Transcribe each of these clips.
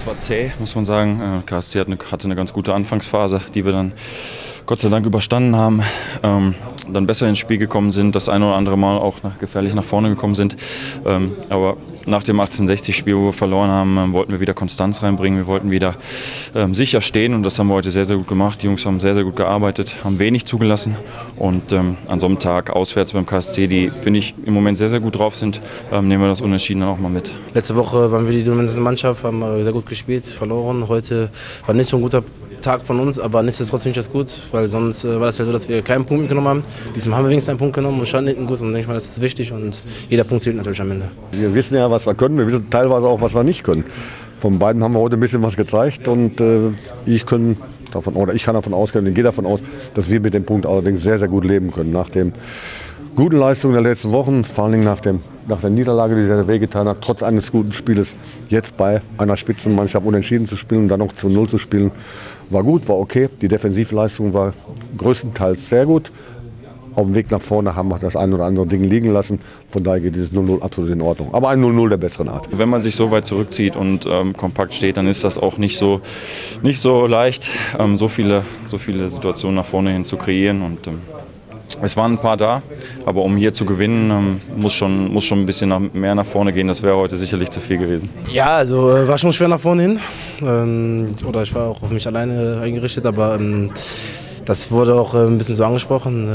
war zäh, muss man sagen. KSC hatte eine ganz gute Anfangsphase, die wir dann Gott sei Dank überstanden haben. Dann besser ins Spiel gekommen sind, das eine oder andere Mal auch gefährlich nach vorne gekommen sind. Aber nach dem 1860-Spiel, wo wir verloren haben, wollten wir wieder Konstanz reinbringen. Wir wollten wieder sicher stehen und das haben wir heute sehr, sehr gut gemacht. Die Jungs haben sehr, sehr gut gearbeitet, haben wenig zugelassen und an so einem Tag auswärts beim KSC, die, finde ich, im Moment sehr, sehr gut drauf sind, nehmen wir das Unentschieden dann auch mal mit. Letzte Woche waren wir die dominante Mannschaft, haben sehr gut gespielt, verloren. Heute war nicht so ein guter Tag von uns, aber nichtsdestotrotz finde ich das gut, weil sonst war das ja so, dass wir keinen Punkt mitgenommen haben. Diesmal haben wir wenigstens einen Punkt genommen und standen hinten gut und denke ich mal, das ist wichtig und jeder Punkt zählt natürlich am Ende. Wir wissen ja, was wir können, wir wissen teilweise auch, was wir nicht können. Von beiden haben wir heute ein bisschen was gezeigt und ich kann davon ausgehen und gehe davon aus, dass wir mit dem Punkt allerdings sehr, sehr gut leben können. Nach den guten Leistungen der letzten Wochen, vor allem nach der Niederlage, die sehr wehgetan hat, trotz eines guten Spieles, jetzt bei einer Spitzenmannschaft unentschieden zu spielen und dann noch zu 0 zu spielen, war gut, war okay. Die Defensivleistung war größtenteils sehr gut. Auf dem Weg nach vorne haben wir das ein oder andere Ding liegen lassen. Von daher geht dieses 0-0 absolut in Ordnung. Aber ein 0-0 der besseren Art. Wenn man sich so weit zurückzieht und kompakt steht, dann ist das auch nicht so leicht, so viele Situationen nach vorne hin zu kreieren. Und es waren ein paar da, aber um hier zu gewinnen, muss schon ein bisschen mehr nach vorne gehen. Das wäre heute sicherlich zu viel gewesen. Ja, also war schon schwer nach vorne hin. Oder ich war auch auf mich alleine eingerichtet, aber das wurde auch ein bisschen so angesprochen.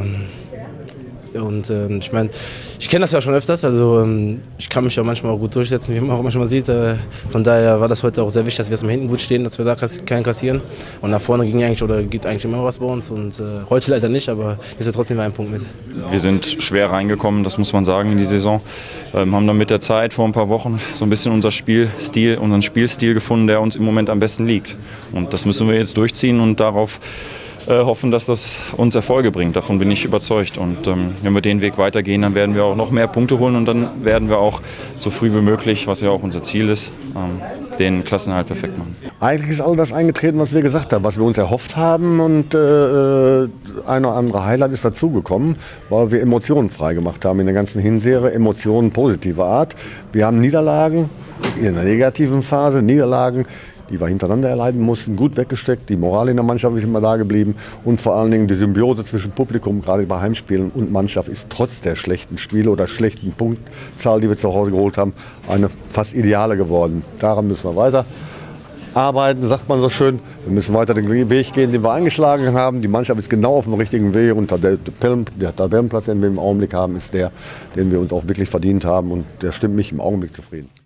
Und ich meine, ich kenne das ja schon öfters, also ich kann mich ja manchmal auch gut durchsetzen, wie man auch manchmal sieht. Von daher war das heute auch sehr wichtig, dass wir erstmal hinten gut stehen, dass wir da keinen kassieren. Und nach vorne geht eigentlich immer was bei uns und heute leider nicht, aber ist ja trotzdem ein Punkt mit. Wir sind schwer reingekommen, das muss man sagen, in die Saison. Haben dann mit der Zeit vor ein paar Wochen so ein bisschen unseren Spielstil gefunden, der uns im Moment am besten liegt. Und das müssen wir jetzt durchziehen und darauf hoffen, dass das uns Erfolge bringt. Davon bin ich überzeugt. Und wenn wir den Weg weitergehen, dann werden wir auch noch mehr Punkte holen und dann werden wir auch so früh wie möglich, was ja auch unser Ziel ist, den Klassenerhalt perfekt machen. Eigentlich ist all das eingetreten, was wir gesagt haben, was wir uns erhofft haben und ein oder andere Highlight ist dazugekommen, weil wir Emotionen freigemacht haben in der ganzen Hinserie, Emotionen positiver Art. Wir haben Niederlagen in der negativen Phase, Niederlagen, die wir hintereinander erleiden mussten, gut weggesteckt. Die Moral in der Mannschaft ist immer da geblieben. Und vor allen Dingen die Symbiose zwischen Publikum, gerade bei Heimspielen und Mannschaft, ist trotz der schlechten Spiele oder schlechten Punktzahl, die wir zu Hause geholt haben, eine fast ideale geworden. Daran müssen wir weiter arbeiten, sagt man so schön. Wir müssen weiter den Weg gehen, den wir eingeschlagen haben. Die Mannschaft ist genau auf dem richtigen Weg und der Tabellenplatz, den wir im Augenblick haben, ist der, den wir uns auch wirklich verdient haben. Und der stimmt mich im Augenblick zufrieden.